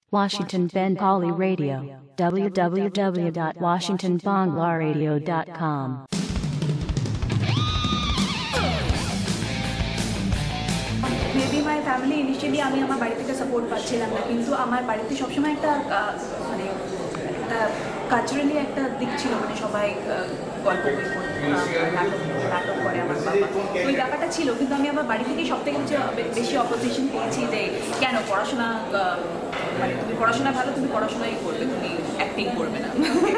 Washington Bengali Radio, www.washingtonbanglaradio.com. Maybe my family initially আমি আমার বাড়ি থেকে সাপোর্ট পাচ্ছিলাম না, কিন্তু আমার বাড়িতে সবসময় একটা মানে কালচারালি একটা দিক ছিল, মানে সবাই গল্প নাটক করে আমার বাবা, ওই ব্যাপারটা ছিল। কিন্তু আমি আমার বাড়ি থেকেই সব থেকে বেশি অপোজিশন পেয়েছি যে কেন পড়াশোনা, মানে তুমি পড়াশোনা ভালো, তুমি পড়াশোনাই করবে, তুমি অ্যাক্টিং করবে না।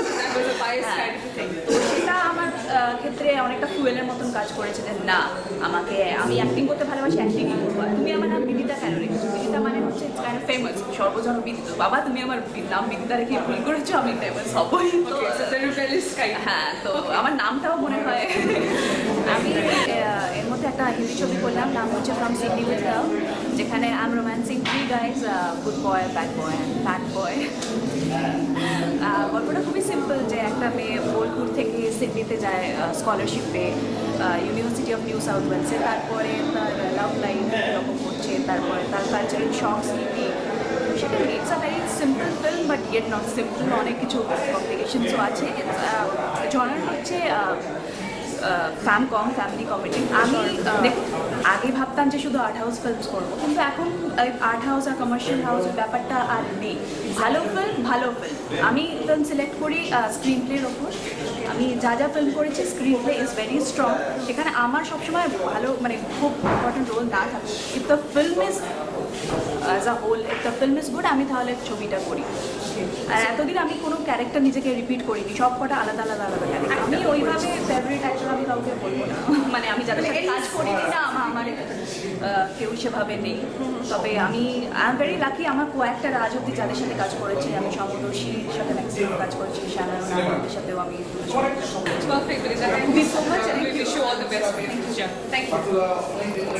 তো সেটা আমার ক্ষেত্রে অনেকটা ফুয়েলের মতন কাজ করেছে যে না, আমি অ্যাক্টিং করতে ভালোবাসি, অ্যাক্টিংই করবো। তুমি আমার নাম বিদিতা কেন রেখেছো? বিদিতা মানে হচ্ছে ফেমাস, সর্বজন বিদিত। বাবা তুমি আমার নাম বিদিতা রেখে ভুল করেছো, আমি ফেমাস হবই। হ্যাঁ, তো আমার নামটাও মনে হয়। আমি এর মধ্যে একটা হিন্দি ছবি করলাম, নাম হচ্ছে ফ্রম সিডনি উইথ লাভ, যেখানে I am romancing 3 guys, good boy, bad boy and bad boy. গল্পটা খুবই সিম্পল, যে একটা মেয়ে বোলপুর থেকে সিডনিতে যায় স্কলারশিপে ইউনিভার্সিটি অফ নিউ সাউথ ওয়েলসে। তারপরে তার লাভ লাইফ এরকম হচ্ছে, তারপরে তার কালচারাল শখস কী, সেটা it's a very simple film, but yet not simple, অনেক কিছু কমপ্লিকেশনসও আছে। জনার হচ্ছে ফ্যামিলি কমেডি। আমি দেখুন, আগে ভাবতাম যে শুধু আর্ট হাউস ফিল্মস করবো, কিন্তু এখন আর্ট হাউস আর কমার্শিয়াল হাউসের ব্যাপারটা আর নেই। ভালো ফিল্ম। আমি ফিল্ম সিলেক্ট করি স্ক্রিন প্লের ওপর। আমি যা ফিল্ম করেছি, screenplay is very strong. সেখানে আমার সবসময় ভালো, মানে খুব ইম্পর্টেন্ট রোল না থাকুক, if the film is as a whole, if the film is good, আমি তাহলে ছবিটা করি। আর এতদিন আমি কোনো ক্যারেক্টার নিজেকে রিপিট করিনি, সব কটা আলাদা ক্যারেক্টার। আমি ওইভাবে ফেভারিট অ্যাক্টর আমি কাউকে বলবো না, মানে আমি যাদের সাথে কাজ করিনি না, আমার কেউ সেভাবে নেই। তবে আমি আই এম ভেরি লাকি, আমার কয়েকটা রাজ অব্দি যাদের সাথে কাজ করেছে, আমি সমদর্শীর সাথে ম্যাক্সিমাম কাজ করেছি, শ্যামায়ন আহমেদের সাথেও আমি। Perfect, Bidita. Thank you so much, and I wish you all the best. Thank you.